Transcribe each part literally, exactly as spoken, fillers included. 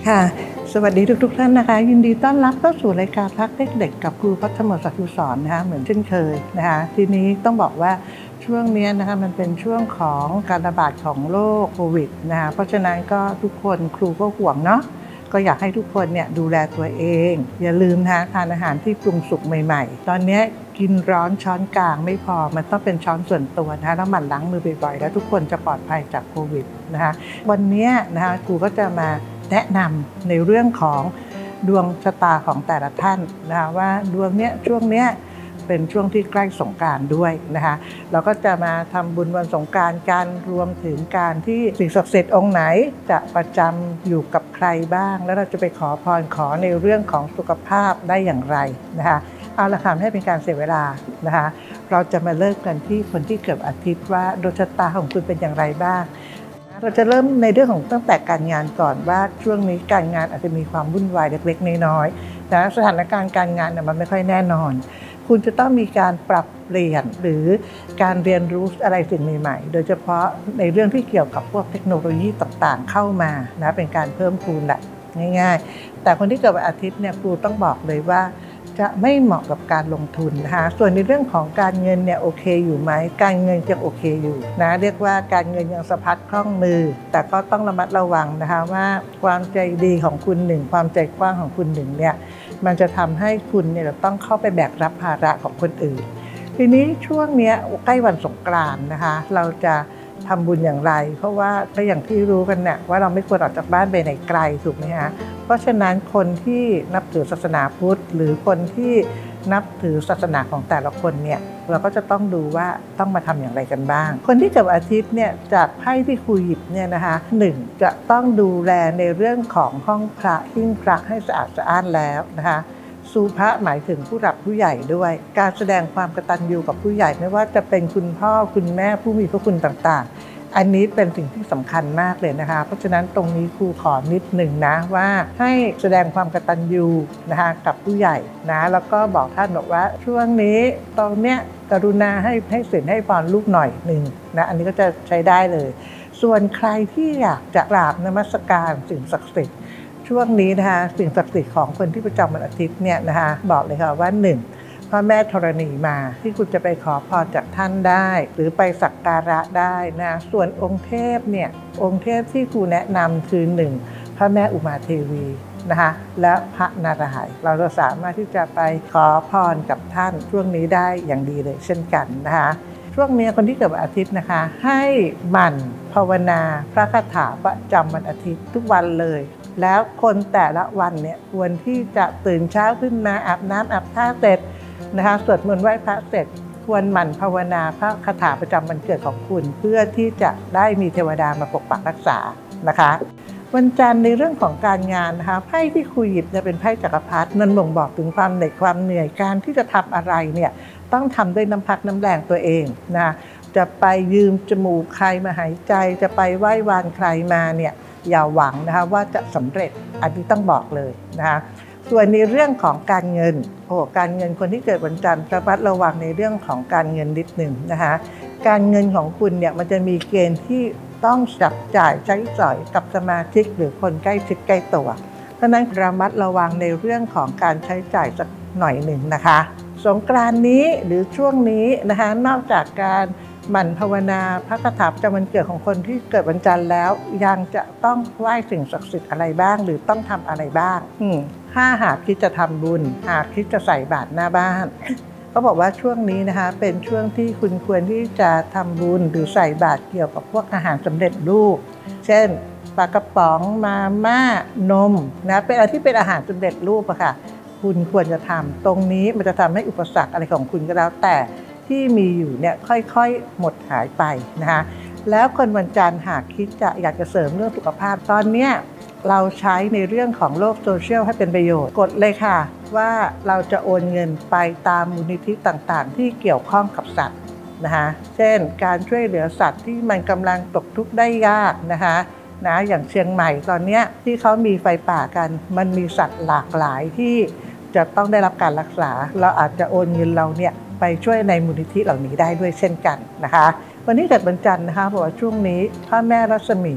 ค่ะสวัสดีทุกๆท่านนะคะยินดีต้อนรับเข้าสู่รายการพักเด็กๆกับครูพัฒมศักดิ์ยุสรนะคะเหมือนเช่นเคยนะคะทีนี้ต้องบอกว่าช่วงนี้นะคะมันเป็นช่วงของการระบาดของโรคโควิดนะคะเพราะฉะนั้นก็ทุกคนครูก็ห่วงเนาะก็อยากให้ทุกคนเนี่ยดูแลตัวเองอย่าลืมนะคะทานอาหารที่ปรุงสุกใหม่ๆตอนนี้กินร้อนช้อนกลางไม่พอมันต้องเป็นช้อนส่วนตัวนะคะแล้วหมั่นล้างมือบ่อยๆแล้วทุกคนจะปลอดภัยจากโควิดนะคะวันนี้นะคะครูก็จะมาแนะนำในเรื่องของดวงชะตาของแต่ละท่านนะคะว่าดวงเนี้ยช่วงเนี้ยเป็นช่วงที่ใกล้สงกรานต์ด้วยนะคะเราก็จะมาทำบุญวันสงกรานต์กันรวมถึงการที่สิ่งศักดิ์สิทธิ์องค์ไหนจะประจำอยู่กับใครบ้างแล้วเราจะไปขอพรขอในเรื่องของสุขภาพได้อย่างไรนะคะเอาละค่ะให้เป็นการเสียเวลานะคะเราจะมาเริ่มกันที่คนที่เกิดอาทิตย์ว่าดวงชะตาของคุณเป็นอย่างไรบ้างเราจะเริ่มในเรื่องของตั้งแต่การงานก่อนว่าช่วงนี้การงานอาจจะมีความวุ่นวายเล็กๆน้อยๆนะสถานการณ์การงานเนี่ยมันไม่ค่อยแน่นอนคุณจะต้องมีการปรับเปลี่ยนหรือการเรียนรู้อะไรสิ่งใหม่ๆโดยเฉพาะในเรื่องที่เกี่ยวกับพวกเทคโนโลยีต่างๆเข้ามานะเป็นการเพิ่มพูนแหละง่ายๆแต่คนที่เกิดวันอาทิตย์เนี่ยครูต้องบอกเลยว่าจะไม่เหมาะกับการลงทุนนะคะส่วนในเรื่องของการเงินเนี่ยโอเคอยู่ไหมการเงินยังโอเคอยู่นะเรียกว่าการเงินยังสะพัดคล่องมือแต่ก็ต้องระมัดระวังนะคะว่าความใจดีของคุณหนึ่งความใจกว้างของคุณหนึ่งเนี่ยมันจะทำให้คุณเนี่ยต้องเข้าไปแบกรับภาระของคนอื่นทีนี้ช่วงนี้ใกล้วันสงกรานต์นะคะเราจะทำบุญอย่างไรเพราะว่าก็อย่างที่รู้กันเนี่ยว่าเราไม่ควรออกจากบ้านไปไหนไกลถูกไหมคะเพราะฉะนั้นคนที่นับถือศาสนาพุทธหรือคนที่นับถือศาสนาของแต่ละคนเนี่ยเราก็จะต้องดูว่าต้องมาทำอย่างไรกันบ้างคนที่เกิดอาทิตย์เนี่ยจากไพ่ที่ครูหยิบเนี่ยนะคะหนึ่งจะต้องดูแลในเรื่องของห้องพระหิ้งพระให้สะอาดสะอ้านแล้วนะคะสุภะหมายถึงผู้หลักผู้ใหญ่ด้วยการแสดงความกตัญญูกับผู้ใหญ่ไม่ว่าจะเป็นคุณพ่อคุณแม่ผู้มีพระคุณต่างๆอันนี้เป็นสิ่งที่สำคัญมากเลยนะคะเพราะฉะนั้นตรงนี้ครูขอนิดหนึ่งนะว่าให้แสดงความกตัญญูนะคะกับผู้ใหญ่นะแล้วก็บอกท่านบอกว่าช่วงนี้ตรงเนี้ยกรุณาให้ให้ศีลให้พรลูกหน่อยหนึ่งนะอันนี้ก็จะใช้ได้เลยส่วนใครที่อยากจะกราบนมัสการสิ่งศักดิ์สิทธิ์ช่วงนี้นะคะสิ่งศักดิ์สิทธิ์ของคนที่ประจำวันอาทิตย์เนี่ยนะคะบอกเลยค่ะว่าหนึ่งพระแม่ธรณีมาที่คุณจะไปขอพรจากท่านได้หรือไปสักการะได้นะส่วนองค์เทพเนี่ยองค์เทพที่ครูแนะนำคือหนึ่งพระแม่อุมาเทวีนะคะและพระนารายณ์เราจะสามารถที่จะไปขอพรกับท่านช่วงนี้ได้อย่างดีเลยเช่นกันนะคะช่วงนี้คนที่เกิดวันอาทิตย์นะคะให้หมั่นภาวนาพระคาถาประจำวันอาทิตย์ทุกวันเลยแล้วคนแต่ละวันเนี่ยควรที่จะตื่นเช้าขึ้นมาอาบน้ำอาบท่าเสร็จนะคะสวดมนต์ไหว้พระเสร็จควรหมั่นภาวนาพระคาถาประจำวันเกิดของคุณเพื่อที่จะได้มีเทวดามาปกปักรักษานะคะวันจันทร์ในเรื่องของการงานนะคะไพ่ที่คุยหยิบจะเป็นไพ่จักรพรรดินั่นบ่งบอกถึงความเหนื่อยความเหนื่อยการที่จะทำอะไรเนี่ยต้องทำด้วยน้ำพักน้ำแรงตัวเองนะจะไปยืมจมูกใครมาหายใจจะไปไหว้วานใครมาเนี่ยอย่าหวังนะคะว่าจะสำเร็จอันนี้ต้องบอกเลยนะคะส่วนในเรื่องของการเงินโอ้การเงินคนที่เกิดวันจันทร์ระมัดระวังในเรื่องของการเงินนิดหนึ่งนะคะการเงินของคุณเนี่ยมันจะมีเกณฑ์ที่ต้องจับจ่ายใช้สอยกับสมาชิกหรือคนใกล้ชิดใกล้ตัวเพราะนั้นระมัดระวังในเรื่องของการใช้จ่ายสักหน่อยหนึ่งนะคะสงกรานต์นี้หรือช่วงนี้นะคะนอกจากการหมั่นภาวนาพระคาถาประจำวันเกิดของคนที่เกิดวันจันทร์แล้วยังจะต้องไหว้สิ่งศักดิ์สิทธิ์อะไรบ้างหรือต้องทำอะไรบ้างถ้าหากคิดจะทำบุญหากคิดจะใส่บาตรหน้าบ้านเขาบอกว่าช่วงนี้นะคะเป็นช่วงที่คุณควรที่จะทำบุญหรือใส่บาตรเกี่ยวกับพวกอาหารสำเร็จรูปเช่นปลากระป๋องมาม่านมนะเป็นอะไรที่เป็นอาหารสำเร็จรูปอะค่ะคุณควรจะทำตรงนี้มันจะทำให้อุปสรรคอะไรของคุณก็แล้วแต่ที่มีอยู่เนี่ยค่อยๆหมดหายไปนะคะแล้วคนวันจันทร์หากคิดจะอยากจะเสริมเรื่องสุขภาพตอนเนี้ยเราใช้ในเรื่องของโลกโซเชียลให้เป็นประโยชน์กดเลยค่ะว่าเราจะโอนเงินไปตามมูลนิธิต่างๆที่เกี่ยวข้องกับสัตว์นะคะเช่นการช่วยเหลือสัตว์ที่มันกำลังตกทุกข์ได้ยากนะคะนะอย่างเชียงใหม่ตอนนี้ที่เขามีไฟป่ากันมันมีสัตว์หลากหลายที่จะต้องได้รับการรักษาเราอาจจะโอนเงินเราเนี่ยไปช่วยในมูลนิธิเหล่านี้ได้ด้วยเช่นกันนะคะวันนี้เกิดวันจันทร์นะคะบอกว่าช่วงนี้พระแม่รัศมี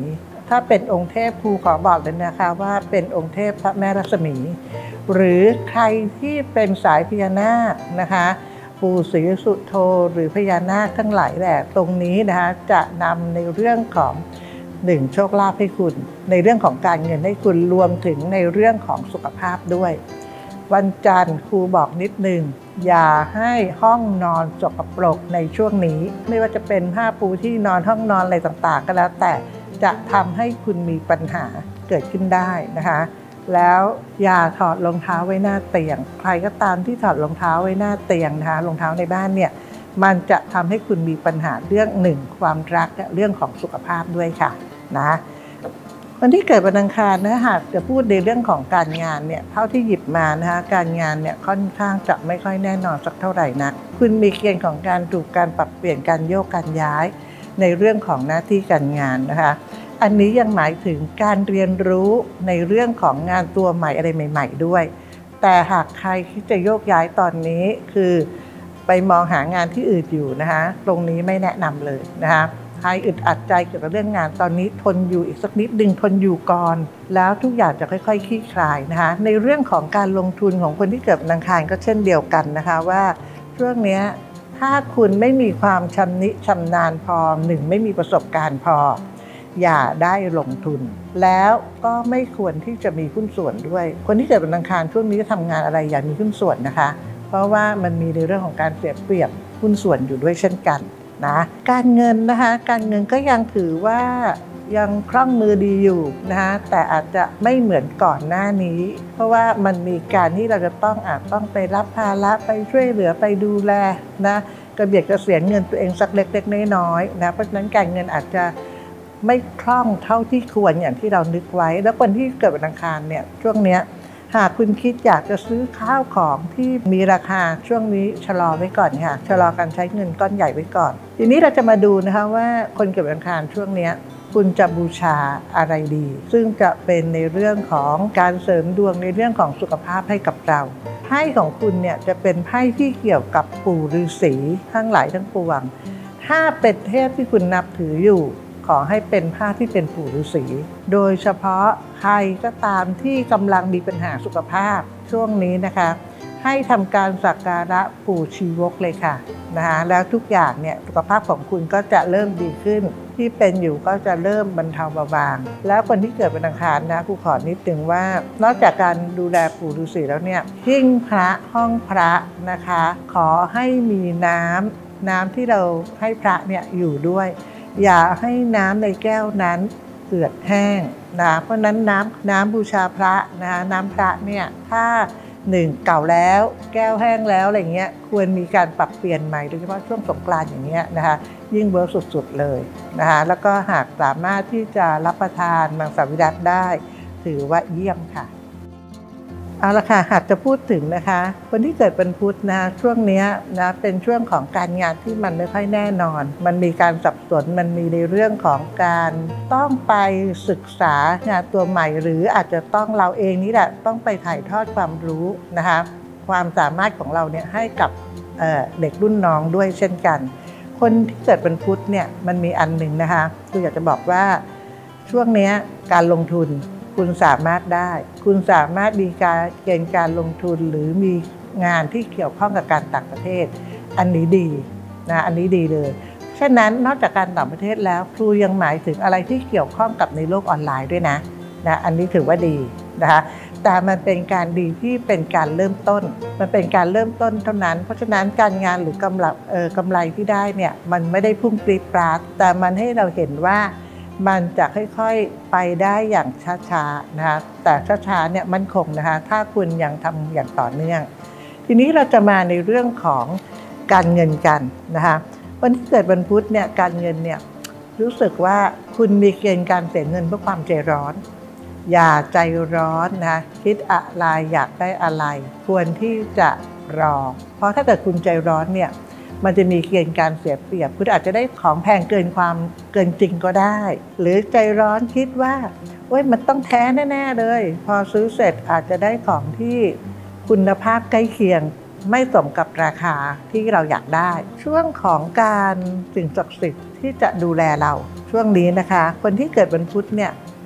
ถ้าเป็นองค์เทพครูขอบอกเลยนะคะว่าเป็นองค์เทพพระแม่ลักษมี หรือใครที่เป็นสายพญานาคนะคะปู่ศรีสุโธหรือพญานาคทั้งหลายแหละตรงนี้นะคะจะนำในเรื่องของหนึ่งโชคลาภให้คุณในเรื่องของการเงินให้คุณรวมถึงในเรื่องของสุขภาพด้วยวันจันทร์ครูบอกนิดนึงอย่าให้ห้องนอนสกปรกในช่วงนี้ไม่ว่าจะเป็นผ้าปูที่นอนห้องนอนอะไรต่างๆก็แล้วแต่จะทำให้คุณมีปัญหาเกิดขึ้นได้นะคะแล้วอย่าถอดรองเท้าไว้หน้าเตียงใครก็ตามที่ถอดรองเท้าไว้หน้าเตียงนะคะรองเท้าในบ้านเนี่ยมันจะทำให้คุณมีปัญหาเรื่องหนึ่งความรักและเรื่องของสุขภาพด้วยค่ะนะวันที่เกิดวันอังคารนะหากจะพูดในเรื่องของการงานเนี่ยเท่าที่หยิบมานะคะการงานเนี่ยค่อนข้างจะไม่ค่อยแน่นอนสักเท่าไหร่นักคุณมีเกณฑ์ของการถูกการปรับเปลี่ยนการโยกการย้ายในเรื่องของหน้าที่การงานนะคะอันนี้ยังหมายถึงการเรียนรู้ในเรื่องของงานตัวใหม่อะไรใหม่ๆด้วยแต่หากใครที่จะโยกย้ายตอนนี้คือไปมองหางานที่อื่นอยู่นะคะตรงนี้ไม่แนะนำเลยนะคะใครอึดอัดใจเกี่ยวกับเรื่องงานตอนนี้ทนอยู่อีกสักนิดดึงทนอยู่ก่อนแล้วทุกอย่างจะค่อยๆคลี่คลายนะคะในเรื่องของการลงทุนของคนที่เกิดวันอังคารก็เช่นเดียวกันนะคะว่าช่วงนี้ถ้าคุณไม่มีความชำนิชำนาญพอหนึ่งไม่มีประสบการณ์พออย่าได้ลงทุนแล้วก็ไม่ควรที่จะมีหุ้นส่วนด้วยคนที่เกิดวันอังคารช่วงนี้จะทำงานอะไรอย่ามีหุ้นส่วนนะคะเพราะว่ามันมีในเรื่องของการเสียเปรียบหุ้นส่วนอยู่ด้วยเช่นกันนะการเงินนะคะการเงินก็ยังถือว่ายังคล่องมือดีอยู่นะคะแต่อาจจะไม่เหมือนก่อนหน้านี้เพราะว่ามันมีการที่เราจะต้องอาจต้องไปรับภาระไปช่วยเหลือไปดูแลนะกระเบียดกระเสียนเงินตัวเองสักเล็กๆน้อยๆนะเพราะฉะนั้นการเงินอาจจะไม่คล่องเท่าที่ควรอย่างที่เรานึกไว้แล้วคนที่เกิดวันอังคารเนี่ยช่วงเนี้ยหากคุณคิดอยากจะซื้อข้าวของที่มีราคาช่วงนี้ชะลอไว้ก่อนค่ะชะลอการใช้เงินก้อนใหญ่ไว้ก่อนทีนี้เราจะมาดูนะคะว่าคนเกิดวันอังคารช่วงนี้คุณจะบูชาอะไรดีซึ่งจะเป็นในเรื่องของการเสริมดวงในเรื่องของสุขภาพให้กับเราไพ่ของคุณเนี่ยจะเป็นไพ่ที่เกี่ยวกับปู่ฤาษีทั้งหลายทั้งปวงถ้าเป็นเทพที่คุณนับถืออยู่ขอให้เป็นผ้าที่เป็นปู่ฤาษีโดยเฉพาะใครก็ตามที่กำลังมีปัญหาสุขภาพช่วงนี้นะคะให้ทำการสักการะปู่ชีวกเลยค่ะนะคะแล้วทุกอย่างเนี่ยสุขภาพของคุณก็จะเริ่มดีขึ้นที่เป็นอยู่ก็จะเริ่มบรรเทาเบาบางแล้วคนที่เกิดวันอังคารนะครูขอนิดนึงว่านอกจากการดูแลปู่ฤาษีแล้วเนี่ยหิ้งพระห้องพระนะคะขอให้มีน้ำน้ำที่เราให้พระเนี่ยอยู่ด้วยอย่าให้น้ำในแก้วนั้นเหือดแห้งนะเพราะนั้นน้ำน้ำบูชาพระนะน้ำพระเนี่ยถ้าหนึ่งเก่าแล้วแก้วแห้งแล้วอะไรเงี้ยควรมีการปรับเปลี่ยนใหม่โดยเฉพาะช่วงสงกรานต์อย่างเงี้ยนะคะยิ่งเวิร์กสุดๆเลยนะคะแล้วก็หากสามารถที่จะรับประทานมังสวิรัติได้ถือว่าเยี่ยมค่ะเอาละค่ะหากจะพูดถึงนะคะคนที่เกิดเป็นพุธนะช่วงนี้นะเป็นช่วงของการงานที่มันไม่ค่อยแน่นอนมันมีการสับสนมันมีในเรื่องของการต้องไปศึกษางานตัวใหม่หรืออาจจะต้องเราเองนี่แหละต้องไปถ่ายทอดความรู้นะคะความสามารถของเราเนี่ยให้กับเอ่อเด็กรุ่นน้องด้วยเช่นกันคนที่เกิดเป็นพุธเนี่ยมันมีอันหนึ่งนะคะคืออยากจะบอกว่าช่วงนี้การลงทุนคุณสามารถได้คุณสามารถมีการเกณฑ์การลงทุนหรือมีงานที่เกี่ยวข้องกับการต่างประเทศอันนี้ดีนะอันนี้ดีเลยฉะนั้นนอกจากการต่างประเทศแล้วครูยังหมายถึงอะไรที่เกี่ยวข้องกับในโลกออนไลน์ด้วยนะนะอันนี้ถือว่าดีนะคะแต่มันเป็นการดีที่เป็นการเริ่มต้นมันเป็นการเริ่มต้นเท่านั้นเพราะฉะนั้นการงานหรือกำไรเอ่อกำไรที่ได้เนี่ยมันไม่ได้พุ่งปรี๊ดปราดแต่มันให้เราเห็นว่ามันจะค่อยๆไปได้อย่างช้าๆนะคะแต่ช้าๆเนี่ยมั่นคงนะคะถ้าคุณยังทำอย่างต่อเนื่องทีนี้เราจะมาในเรื่องของการเงินกันนะคะวันที่เกิดวันพุธเนี่ยการเงินเนี่ยรู้สึกว่าคุณมีเกณฑ์การเสียเงินเพราะความใจร้อนอย่าใจร้อนนะคิดอะไรอยากได้อะไรควรที่จะรอเพราะถ้าเกิดคุณใจร้อนเนี่ยมันจะมีเกณฑ์การเสียเปรียบคุณอาจจะได้ของแพงเกินความเกินจริงก็ได้หรือใจร้อนคิดว่าโอ๊ยมันต้องแท้แน่ๆเลยพอซื้อเสร็จอาจจะได้ของที่คุณภาพใกล้เคียงไม่สมกับราคาที่เราอยากได้ช่วงของการสิ่งศักดิ์สิทธิ์ที่จะดูแลเราช่วงนี้นะคะคนที่เกิดวันพุธเนี่ย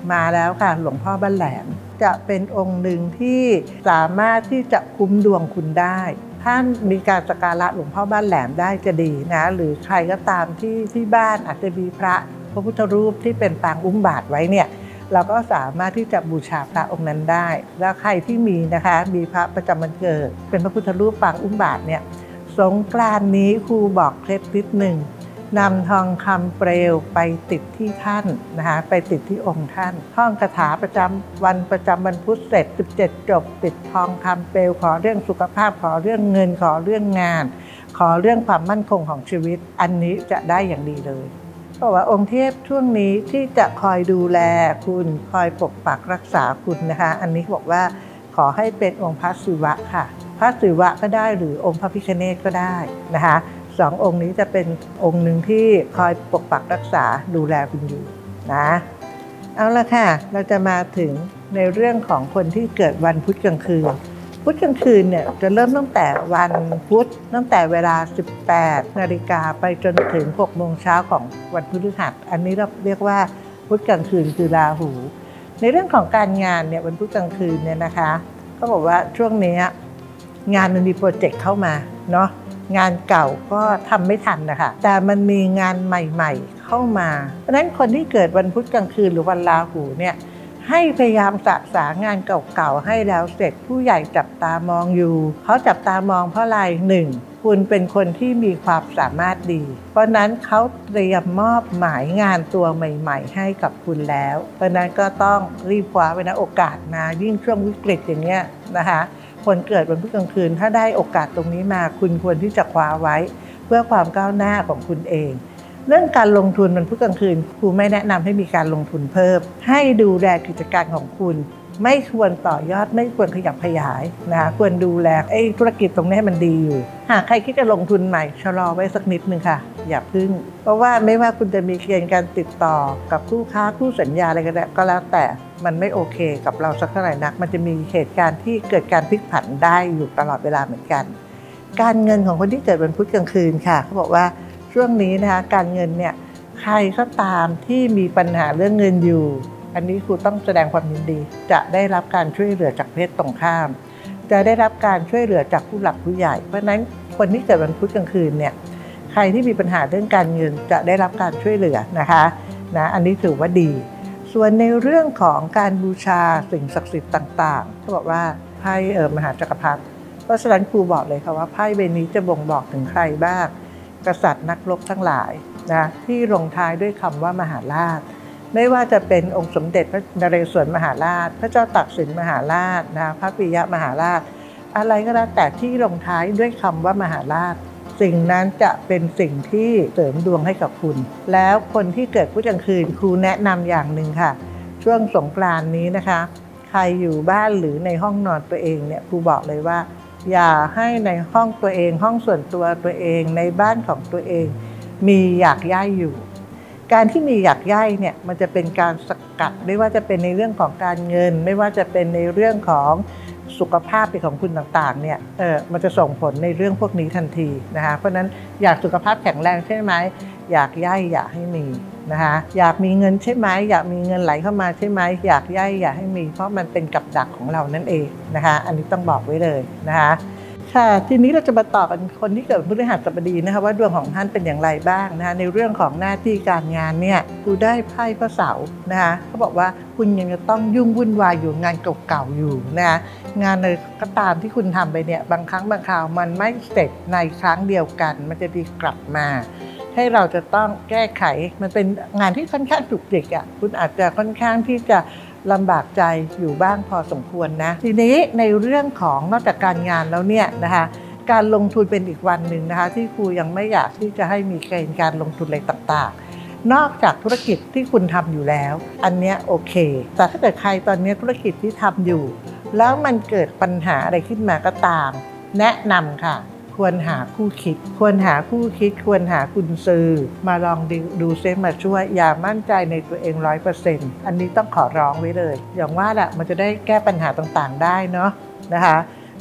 มาแล้วค่ะหลวงพ่อบ้านแหลมจะเป็นองค์หนึ่งที่สามารถที่จะคุ้มดวงคุณได้ถ้ามีการสักการะหลวงพ่อบ้านแหลมได้จะดีนะหรือใครก็ตามที่ที่บ้านอาจจะมีพระพระพุทธรูปที่เป็นปางอุ้มบาตรไว้เนี่ยเราก็สามารถที่จะบูชาพระองค์นั้นได้แล้วใครที่มีนะคะมีพระประจำวันเกิดเป็นพระพุทธรูปปางอุ้มบาตรเนี่ยสงกรานต์นี้ครูบอกเคล็ดนิดหนึ่งนำทองคำเปลวไปติดที่ท่านนะคะไปติดที่องค์ท่านท่องคาถาประจำวันประจำวันพุธเสร็จสิบเจ็ดจบติดทองคำเปลวขอเรื่องสุขภาพขอเรื่องเงินขอเรื่องงานขอเรื่องความมั่นคงของชีวิตอันนี้จะได้อย่างดีเลยเพราะว่าองค์เทพช่วงนี้ที่จะคอยดูแลคุณคอยปกปักรักษาคุณนะคะอันนี้บอกว่าขอให้เป็นองค์พระศิวะค่ะพระศิวะก็ได้หรือองค์พระพิฆเนศก็ได้นะคะสององค์นี้จะเป็นองค์หนึ่งที่คอยปกปักรักษาดูแลคุณอยู่นะเอาละค่ะเราจะมาถึงในเรื่องของคนที่เกิดวันพุธกลางคืนพุธกลางคืนเนี่ยจะเริ่มตั้งแต่วันพุธตั้งแต่เวลาสิบแปดนาฬิกาไปจนถึงหกโมงเช้าของวันพฤหัสอันนี้เราเรียกว่าพุธกลางคืนคือราหูในเรื่องของการงานเนี่ยวันพุธกลางคืนเนี่ยนะคะเขาบอกว่าช่วงนี้งานมันมีโปรเจกต์เข้ามาเนาะงานเก่าก็ทำไม่ทันนะคะแต่มันมีงานใหม่ๆเข้ามาเพราะฉะนั้นคนที่เกิดวันพุธกลางคืนหรือวันราหูเนี่ยให้พยายามสะสางงานเก่าๆให้แล้วเสร็จผู้ใหญ่จับตามองอยู่เขาจับตามองเพราะอะไรหนึ่งคุณเป็นคนที่มีความสามารถดีเพราะนั้นเขาเตรียมมอบหมายงานตัวใหม่ๆให้กับคุณแล้วเพราะนั้นก็ต้องรีบคว้าไว้นะโอกาสมายิ่งช่วงวิกฤตอย่างเงี้ยนะคะคนเกิดวันพุธกลางคืนถ้าได้โอกาสตรงนี้มาคุณควรที่จะคว้าไว้เพื่อความก้าวหน้าของคุณเองเรื่องการลงทุนวันพุธกลางคืนครูไม่แนะนำให้มีการลงทุนเพิ่มให้ดูแลกิจการของคุณไม่ควรต่อยอดไม่ควรขยับขยายนะคะควรดูแลไอ้ธุรกิจตรงนี้ให้มันดีอยู่หากใครคิดจะลงทุนใหม่ชะลอไว้สักนิดนึงค่ะอย่าพึ่งเพราะว่าไม่ว่าคุณจะมีเกณฑ์การติดต่อกับคู่ค้าคู่สัญญาอะไรก็ได้ก็แล้วแต่มันไม่โอเคกับเราสักเท่าไหร่นักมันจะมีเหตุการณ์ที่เกิดการพลิกผันได้อยู่ตลอดเวลาเหมือนกันการเงินของคนที่เกิดวันพุธกลางคืนค่ะเขาบอกว่าช่วงนี้นะคะการเงินเนี่ยใครก็ตามที่มีปัญหาเรื่องเงินอยู่อันนี้ครูต้องแสดงความยินดีจะได้รับการช่วยเหลือจากเพศตรงข้ามจะได้รับการช่วยเหลือจากผู้หลักผู้ใหญ่เพราะฉะนั้นคนที่เกิดวันพุธกลางคืนเนี่ยใครที่มีปัญหาเรื่องการเงินจะได้รับการช่วยเหลือนะคะนะอันนี้ถือว่าดีส่วนในเรื่องของการบูชาสิ่งศักดิ์สิทธิ์ต่างๆเขาบอกว่าไพ่เอ่อมหาจักรพรรดิเพราะฉะนั้นครูบอกเลยค่ะว่าไพ่ใบนี้จะบ่งบอกถึงใครบ้างกษัตริย์นักรบทั้งหลายนะที่ลงท้ายด้วยคำว่ามหาราชไม่ว่าจะเป็นองค์สมเด็จพระนเรศวรมหาราชพระเจ้าตากสินมหาราชนะพระปิยมหาราชอะไรก็แล้วแต่ที่ลงท้ายด้วยคำว่ามหาราชสิ่งนั้นจะเป็นสิ่งที่เสริมดวงให้กับคุณแล้วคนที่เกิดพุธกลางคืนครูแนะนำอย่างหนึ่งค่ะช่วงสงกรานต์นี้นะคะใครอยู่บ้านหรือในห้องนอนตัวเองเนี่ยครูบอกเลยว่าอย่าให้ในห้องตัวเองห้องส่วนตัวตัวเองในบ้านของตัวเองมีหยากไย่อยู่การที่มีหยากไย่เนี่ยมันจะเป็นการสกัดไม่ว่าจะเป็นในเรื่องของการเงินไม่ว่าจะเป็นในเรื่องของสุขภาพของคุณต่างๆเนี่ยเออมันจะส่งผลในเรื่องพวกนี้ทันทีนะคะเพราะนั้นอยากสุขภาพแข็งแรงใช่ไหมอยากไย่อยากให้มีนะคะอยากมีเงินใช่ไหมอยากมีเงินไหลเข้ามาใช่ไหมอยากไย่อยากให้มีเพราะมันเป็นกับดักของเรานั่นเองนะคะอันนี้ต้องบอกไว้เลยนะคะค่ะทีนี้เราจะมาต่อกันคนที่เกิดพฤหัสบดีนะคะว่าดวงของท่านเป็นอย่างไรบ้างนะคะในเรื่องของหน้าที่การงานเนี่ยครูได้ไพ่พระเสาร์นะคะเขาบอกว่าคุณยังจะต้องยุ่งวุ่นวายอยู่งานเก่าๆอยู่นะคะงานอะไรก็ตามที่คุณทำไปเนี่ยบางครั้งบางคราวมันไม่เสร็จในครั้งเดียวกันมันจะมีกลับมาให้เราจะต้องแก้ไขมันเป็นงานที่ค่อนข้างจุกจิกอ่ะคุณอาจจะค่อนข้างที่จะลำบากใจอยู่บ้างพอสมควรนะทีนี้ในเรื่องของนอกจากการงานแล้วเนี่ยนะคะการลงทุนเป็นอีกวันหนึ่งนะคะที่ครูยังไม่อยากที่จะให้มีเกณฑ์การลงทุนอะไรต่างๆนอกจากธุรกิจที่คุณทำอยู่แล้วอันเนี้ยโอเคแต่ถ้าเกิดใครตอนนี้ธุรกิจที่ทำอยู่แล้วมันเกิดปัญหาอะไรขึ้นมาก็ตามแนะนำค่ะควรหาคู่คิดควรหาคู่คิดควรหากุญซือมาลองดูดูเซมาช่วยอย่ามั่นใจในตัวเอง ร้อยเปอร์เซ็นต์ อันนี้ต้องขอร้องไว้เลยอย่างว่าแหละมันจะได้แก้ปัญหาต่างๆได้เนาะนะคะ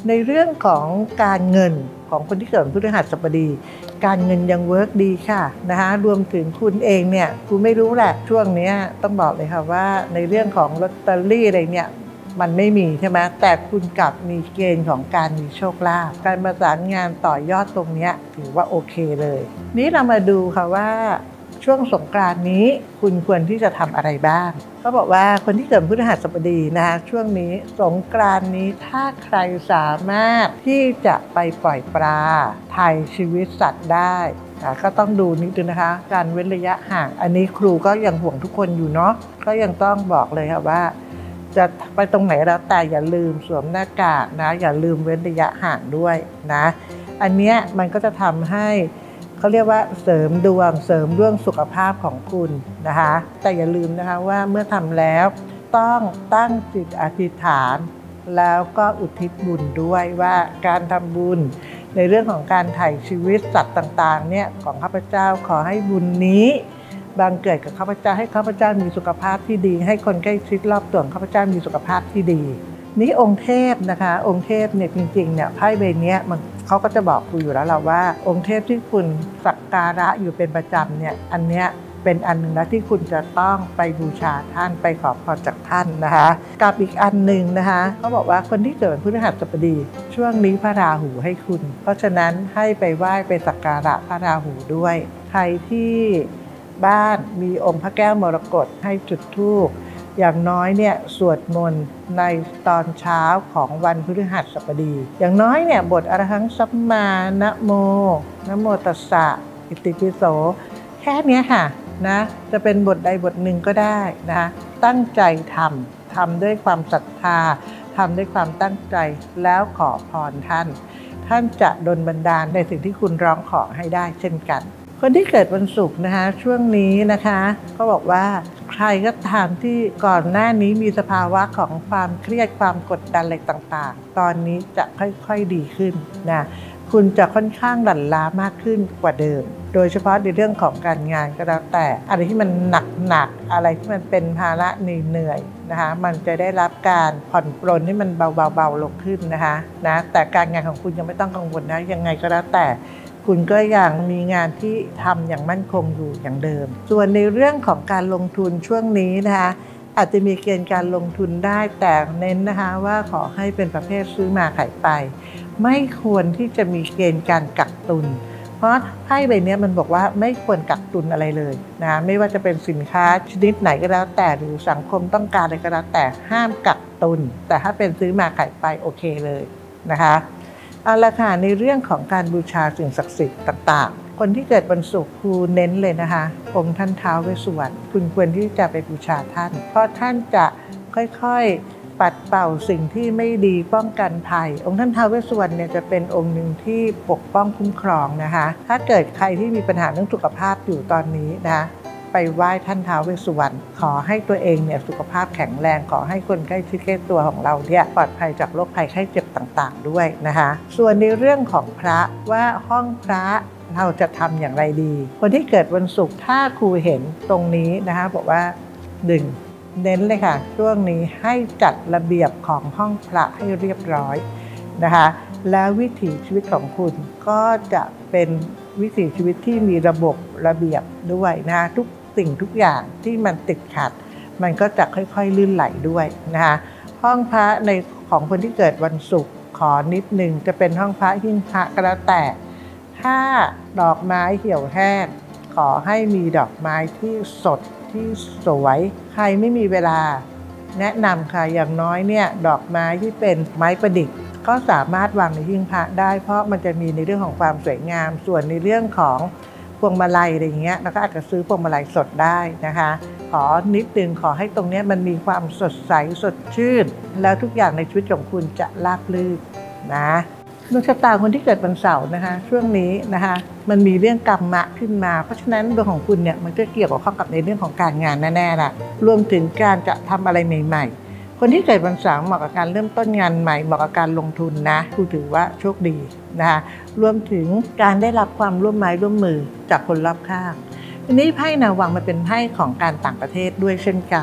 ในเรื่องของการเงินของคนที่เกิดวันพฤหัสบดีการเงินยังเวิร์กดีค่ะนะคะรวมถึงคุณเองเนี่ยคุณไม่รู้แหละช่วงนี้ต้องบอกเลยค่ะว่าในเรื่องของลอตเตอรี่อะไรเนี่ยมันไม่มีใช่ไหมแต่คุณกลับมีเกณฑ์ของการมีโชคลาภการประสานงานต่อยอดตรงนี้ถือว่าโอเคเลยนี้เรามาดูค่ะว่าช่วงสงกรานต์นี้คุณควรที่จะทำอะไรบ้างเขาบอกว่าคนที่เกิดพฤหัสบดีนะคะช่วงนี้สงกรานต์นี้ถ้าใครสามารถที่จะไปปล่อยปลาถ่ายชีวิตสัตว์ได้ก็ต้องดูนิดนึงนะคะการเว้นระยะห่างอันนี้ครูก็ยังห่วงทุกคนอยู่เนาะก็ยังต้องบอกเลยค่ะว่าจะไปตรงไหนแล้วแต่อย่าลืมสวมหน้ากากนะอย่าลืมเว้นระยะห่างด้วยนะอันเนี้ยมันก็จะทำให้เขาเรียกว่าเสริมดวงเสริมเรื่องสุขภาพของคุณนะคะแต่อย่าลืมนะคะว่าเมื่อทำแล้วต้องตั้งจิตอธิษฐานแล้วก็อุทิศบุญด้วยว่าการทำบุญในเรื่องของการถ่ายชีวิตสัตว์ต่างๆเนี่ยของข้าพเจ้าขอให้บุญนี้บังเกิดกับข้าพเจ้าให้ข้าพเจ้ามีสุขภาพที่ดีให้คนใกล้ชิดรอบตัวข้าพเจ้ามีสุขภาพที่ดีนี้องค์เทพนะคะองค์เทพเนี่ยจริงๆเนี่ยไพ่ใบนี้มันเขาก็จะบอกคุณอยู่แล้วเราว่าองค์เทพที่คุณสักการะอยู่เป็นประจำเนี่ยอันเนี้ยเป็นอันหนึ่งนะที่คุณจะต้องไปบูชาท่านไปขอพรจากท่านนะคะกับอีกอันหนึ่งนะคะเขาบอกว่าคนที่เกิดพฤหัสบดีช่วงนี้พระราหูให้คุณเพราะฉะนั้นให้ไปไหว้ไปสักการะพระราหูด้วยใครที่บ้านมีองค์พระแก้วมรกตให้จุดธูปอย่างน้อยเนี่ยสวดมนต์ในตอนเช้าของวันพฤหัสบดีอย่างน้อยเนี่ยบทอรหังสัมมานะโมนะโมตัสสะอิติปิโสแค่นี้ค่ะนะจะเป็นบทใดบทหนึ่งก็ได้นะตั้งใจทำทำด้วยความศรัทธาทำด้วยความตั้งใจแล้วขอพรท่านท่านจะดลบันดาลในสิ่งที่คุณร้องขอให้ได้เช่นกันคนที่เกิดวันศุกร์นะคะช่วงนี้นะคะก็บอกว่าใครก็ตามที่ก่อนหน้านี้มีสภาวะของความเครียดความกดดันอะไรต่างๆตอนนี้จะค่อยๆดีขึ้นนะคุณจะค่อนข้างหลั่นล้ามากขึ้นกว่าเดิมโดยเฉพาะในเรื่องของการงานก็แล้วแต่อะไรที่มันหนักๆอะไรที่มันเป็นภาระเหนื่อยๆนะคะมันจะได้รับการผ่อนปรนให้มันเบาๆลงขึ้นนะคะนะแต่การงานของคุณยังไม่ต้องกังวลนะยังไงก็แล้วแต่คุณก็ยังมีงานที่ทำอย่างมั่นคงอยู่อย่างเดิมส่วนในเรื่องของการลงทุนช่วงนี้นะคะอาจจะมีเกณฑ์การลงทุนได้แต่เน้นนะคะว่าขอให้เป็นประเภทซื้อมาขายไปไม่ควรที่จะมีเกณฑ์การกักตุนเพราะไพ่ใบนี้มันบอกว่าไม่ควรกักตุนอะไรเลยนะไม่ว่าจะเป็นสินค้าชนิดไหนก็แล้วแต่หรือสังคมต้องการอะไรก็แล้วแต่ห้ามกักตุนแต่ถ้าเป็นซื้อมาขายไปโอเคเลยนะคะเอาละค่ะในเรื่องของการบูชาสิ่งศักดิ์สิทธิ์ต่างๆคนที่เกิดวันศุกร์ครูเน้นเลยนะคะองค์ท่านท้าวเวสสุวรรณคุณควรที่จะไปบูชาท่านเพราะท่านจะค่อยๆปัดเป่าสิ่งที่ไม่ดีป้องกันภัยองค์ท่านท้าวเวสสุวรรณเนี่ยจะเป็นองค์หนึ่งที่ปกป้องคุ้มครองนะคะถ้าเกิดใครที่มีปัญหาเรื่องสุขภาพอยู่ตอนนี้นะไปไหว้ท่านท้าวเวสสุวรรณขอให้ตัวเองเนี่ยสุขภาพแข็งแรงขอให้คนใกล้ชิดใกล้ตัวของเราเนี่ยปลอดภัยจากโรคภัยไข้เจ็บต่างๆด้วยนะคะส่วนในเรื่องของพระว่าห้องพระเราจะทำอย่างไรดีคนที่เกิดวันศุกร์ถ้าครูเห็นตรงนี้นะคะบอกว่าหนึ่งเน้นเลยค่ะช่วงนี้ให้จัดระเบียบของห้องพระให้เรียบร้อยนะคะแล้ววิถีชีวิตของคุณก็จะเป็นวิถีชีวิตที่มีระบบระเบียบด้วยนะทุกสิ่งทุกอย่างที่มันติดขัดมันก็จะค่อยๆลื่นไหลด้วยนะคะห้องพระในของคนที่เกิดวันศุกร์ขอนิดนึงจะเป็นห้องพระหิ้งพระก็แล้วแต่ถ้าดอกไม้เหี่ยวแห้งขอให้มีดอกไม้ที่สดที่สวยใครไม่มีเวลาแนะนำค่ะอย่างน้อยเนี่ยดอกไม้ที่เป็นไม้ประดิษฐ์ก็สามารถวางในหิ้งพระได้เพราะมันจะมีในเรื่องของความสวยงามส่วนในเรื่องของพวงมาลัยอะไรอย่างเงี้ยเราก็อาจจะซื้อพวงมาลัยสดได้นะคะขอนิดนึงขอให้ตรงนี้มันมีความสดใสสดชื่นแล้วทุกอย่างในชีวิตของคุณจะราบรื่นนะดวงชะตาคนที่เกิดวันเสาร์นะคะช่วงนี้นะคะมันมีเรื่องกรรมะขึ้นมาเพราะฉะนั้นดวงของคุณเนี่ยมันจะเกี่ยวกับข้องกับในเรื่องของการงานแน่ๆล่ะรวมถึงการจะทำอะไรใหม่ๆคนที่เกิดวันเสาร์เหมาะกับการเริ่มต้นงานใหม่เหมาะกับการลงทุนนะครูถือว่าโชคดีนะคะรวมถึงการได้รับความร่วมไม้ร่วมมือจากคนรอบข้างทีนี้ไพ่นาวังมันเป็นไพ่ของการต่างประเทศด้วยเช่นกัน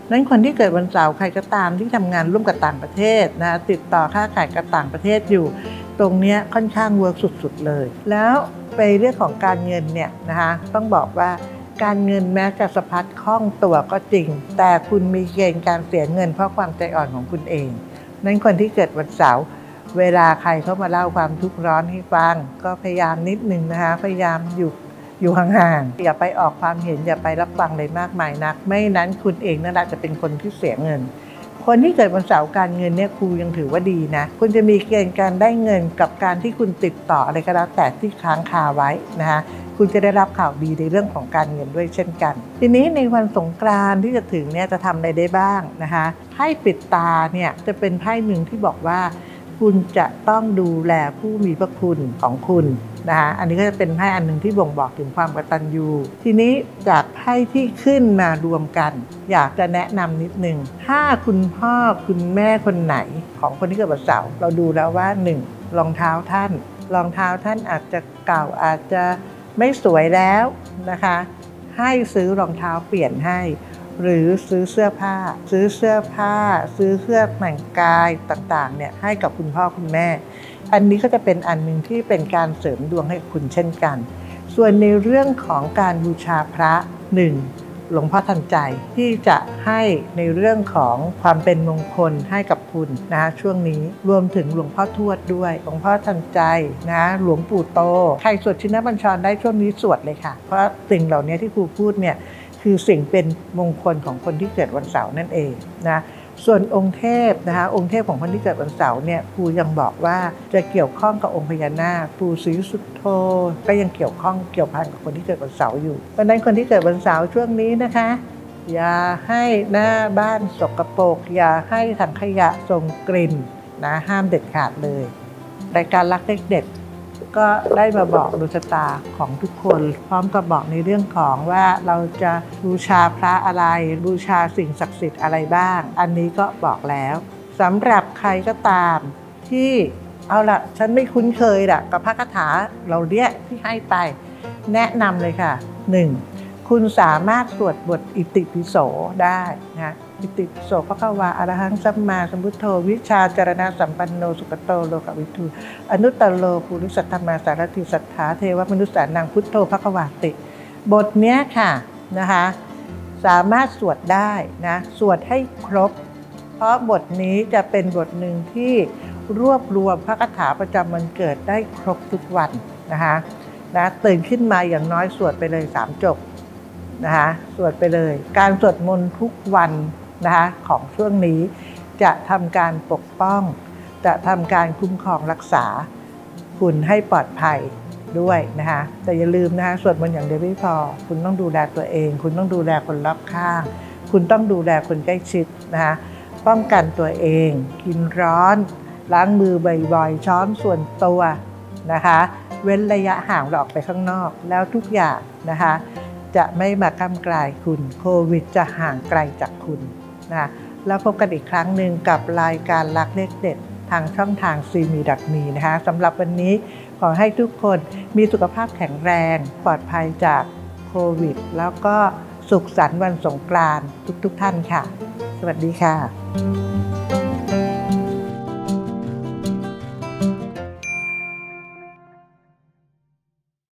นั้นคนที่เกิดวันเสาร์ใครก็ตามที่ทำงานร่วมกับต่างประเทศนะติดต่อค้าขายกับต่างประเทศอยู่ตรงนี้ค่อนข้างเวิร์กสุดๆเลยแล้วไปเรื่องของการเงินเนี่ยนะคะต้องบอกว่าการเงินแม้จะสะพัดคล่องตัวก็จริงแต่คุณมีเกณฑ์การเสียเงินเพราะความใจอ่อนของคุณเองนั้นคนที่เกิดวันเสาร์เวลาใครเข้ามาเล่าความทุกข์ร้อนให้ฟังก็พยายามนิดนึงนะคะพยายามอยู่อยู่ห่างๆอย่าไปออกความเห็นอย่าไปรับฟังเลยมากมายนักไม่นั้นคุณเองนั่นแหละจะเป็นคนที่เสียเงินคนที่เกิดวันเสาร์การเงินเนี่ยครูยังถือว่าดีนะคุณจะมีเกณฑ์การได้เงินกับการที่คุณติดต่ออะไรก็แล้วแต่ที่ค้างคาไว้นะคะคุณจะได้รับข่าวดีในเรื่องของการเงินด้วยเช่นกันทีนี้ในวันสงกรานต์ที่จะถึงเนี่ยจะทำอะไรได้บ้างนะคะไพ่ปิดตาเนี่ยจะเป็นไพ่หนึ่งที่บอกว่าคุณจะต้องดูแลผู้มีพระคุณของคุณนะคะอันนี้ก็จะเป็นไพ่อันหนึ่งที่บ่งบอกถึงความกตัญญูทีนี้จากไพ่ที่ขึ้นมารวมกันอยากจะแนะนำนิดนึงถ้าคุณพ่อคุณแม่คนไหนของคนที่เกิดวันเสาร์เราดูแล้วว่าหนึ่งรองเท้าท่านรองเท้าท่านอาจจะเก่าอาจจะไม่สวยแล้วนะคะให้ซื้อรองเท้าเปลี่ยนให้หรือซื้อเสื้อผ้าซื้อเสื้อผ้าซื้อเครื่องแต่งกายต่างๆเนี่ยให้กับคุณพ่อคุณแม่อันนี้ก็จะเป็นอันหนึ่งที่เป็นการเสริมดวงให้คุณเช่นกันส่วนในเรื่องของการบูชาพระหนึ่งหลวงพ่อทันใจที่จะให้ในเรื่องของความเป็นมงคลให้กับคุณนะช่วงนี้รวมถึงหลวงพ่อทวดด้วยหลวงพ่อทันใจนะหลวงปู่โตใครสวดชินบัญชรได้ช่วงนี้สวดเลยค่ะเพราะสิ่งเหล่านี้ที่ครูพูดเนี่ยคือสิ่งเป็นมงคลของคนที่เกิดวันเสาร์นั่นเองนะส่วนองค์เทพนะคะองค์เทพของคนที่เกิดวันเสาร์เนี่ยครูยังบอกว่าจะเกี่ยวข้องกับองค์พญานาคปู่ศรีสุโธก็ยังเกี่ยวข้องเกี่ยวพันกับคนที่เกิดวันเสาร์อยู่เพราะฉะนั้นคนที่เกิดวันเสาร์ช่วงนี้นะคะอย่าให้หน้าบ้านสกปรกอย่าให้ถังขยะส่งกลิ่นนะห้ามเด็ดขาดเลยรายการรักเด็กเด็ดก็ได้มาบอกดวงชะตาของทุกคนพร้อมกับบอกในเรื่องของว่าเราจะบูชาพระอะไรบูชาสิ่งศักดิ์สิทธิ์อะไรบ้างอันนี้ก็บอกแล้วสำหรับใครก็ตามที่เอาละฉันไม่คุ้นเคยละกับพระคาถาเราเนี้ยที่ให้ไปแนะนำเลยค่ะหนึ่งคุณสามารถสวดบทอิติปิโสได้นะอิติปิโสพระควาอรหังสัมมาสัมพุทโธวิชาจารณะสัมปันโนสุขโตโลกวิทูอนุตตโลปุริสัทธรรมาสารติสัทธาเทวมนุษย์สานังพุทโธพระควาติบทเนี้ยค่ะนะคะสามารถสวดได้นะสวดให้ครบเพราะบทนี้จะเป็นบทหนึ่งที่รวบรวมพระคาถาประจำวันเกิดได้ครบทุกวันนะคะนะตื่นขึ้นมาอย่างน้อยสวดไปเลยสามจบนะคะสวดไปเลยการสวดมนต์ทุกวันนะคะของช่วงนี้จะทำการปกป้องจะทำการคุ้มครองรักษาคุณให้ปลอดภัยด้วยนะคะแต่อย่าลืมนะคะสวดมนต์อย่างเดียวไม่พอคุณต้องดูแลตัวเองคุณต้องดูแลคนรอบข้างคุณต้องดูแลคนใกล้ชิดนะคะป้องกันตัวเองกินร้อนล้างมือบ่อยๆช้อนส่วนตัวนะคะเว้นระยะห่างออกไปข้างนอกแล้วทุกอย่างนะคะจะไม่มาก้ำกลายคุณโควิดจะห่างไกลจากคุณนะแล้วพบกันอีกครั้งหนึ่งกับรายการรักเลขเด็ดทางช่องทางซีมีดักมีนะคะสำหรับวันนี้ขอให้ทุกคนมีสุขภาพแข็งแรงปลอดภัยจากโควิดแล้วก็สุขสันต์วันสงกรานต์ทุกๆท่านค่ะสวัสดีค่ะ